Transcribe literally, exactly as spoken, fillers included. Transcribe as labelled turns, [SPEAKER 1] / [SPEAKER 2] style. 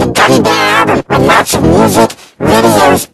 [SPEAKER 1] a gummy bear album with lots of music, videos,